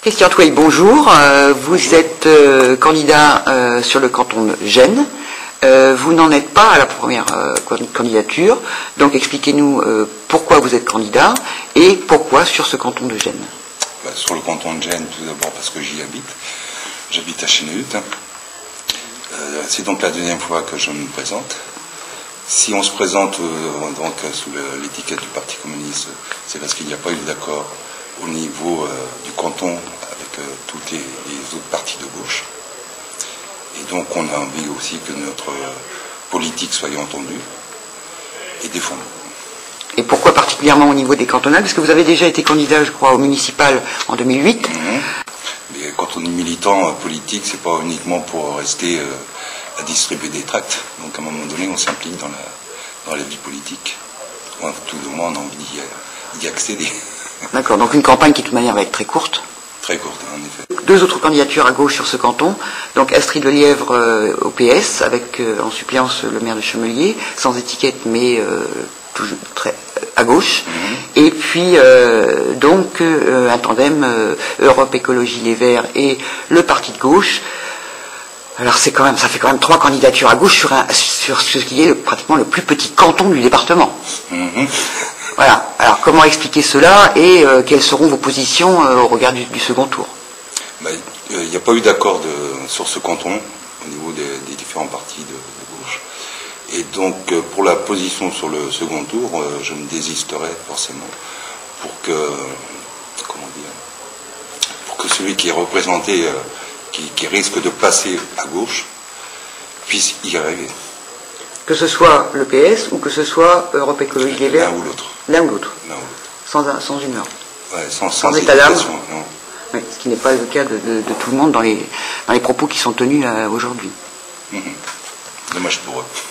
Christian Toueil, bonjour. Vous êtes candidat sur le canton de Gênes. Vous n'en êtes pas à la première candidature. Donc expliquez-nous pourquoi vous êtes candidat et pourquoi sur ce canton de Gênes. Sur le canton de Gênes, tout d'abord parce que j'y habite. J'habite à Chénut. C'est donc la deuxième fois que je me présente. Si on se présente donc sous l'étiquette du Parti communiste, c'est parce qu'il n'y a pas eu d'accord au niveau du canton avec toutes les autres partis de gauche. Et donc on a envie aussi que notre politique soit entendue et défendue. Et pourquoi particulièrement au niveau des cantonales? Parce que vous avez déjà été candidat, je crois, au municipal en 2008. Mais quand on est militant politique, c'est pas uniquement pour rester à distribuer des tracts. Donc à un moment donné, on s'implique dans la vie politique. Tout le monde a envie d'y accéder. D'accord, donc une campagne qui de toute manière va être très courte. Très courte, en effet. Deux autres candidatures à gauche sur ce canton. Donc Astrid Lelièvre au PS, avec en suppléance le maire de Chemellier, sans étiquette mais toujours très à gauche. Et puis donc un tandem Europe Écologie Les Verts et le parti de gauche. Alors ça fait quand même trois candidatures à gauche sur ce qui est pratiquement le plus petit canton du département. Voilà. Alors comment expliquer cela et quelles seront vos positions au regard du second tour? Il n'y a pas eu d'accord sur ce canton au niveau des différents partis de gauche. Et donc pour la position sur le second tour, je me désisterai forcément pour que celui qui est représenté, qui risque de passer à gauche, puisse y arriver. Que ce soit le PS ou que ce soit Europe Écologie Les Verts. L'un ou l'autre. L'un ou l'autre. Sans humeur. Ouais, sans état d'âme. Oui, ce qui n'est pas le cas de tout le monde dans les propos qui sont tenus aujourd'hui. Dommage pour eux.